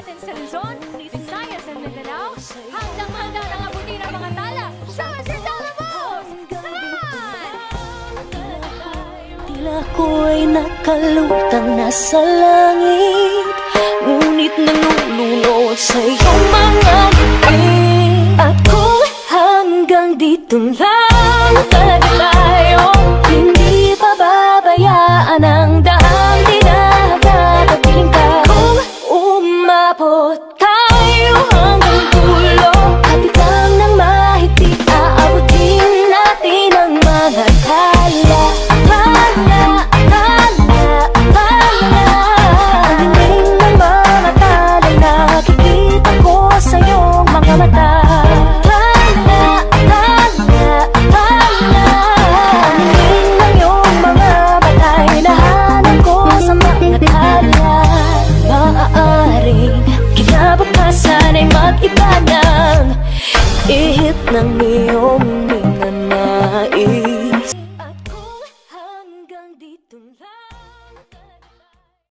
natin sa Luzon, Visayas at Mindanao, hanggang handa ng abutin ang mga tala sa Western Tala Balls! Tila ko'y nakalutang nasa langit, ngunit nanununod sa iyong mga ngiti. At kung hanggang dito lang talaga tayo, hindi pababayaan ang daang dinadadapiling ka. Kung umabot tayo hanggang dulo, kapit lang ng mahigpit, aabutin natin ang mga tala. Sana'y mag-iba ng ihip ng iyong ninanais. At kung hanggang dito lang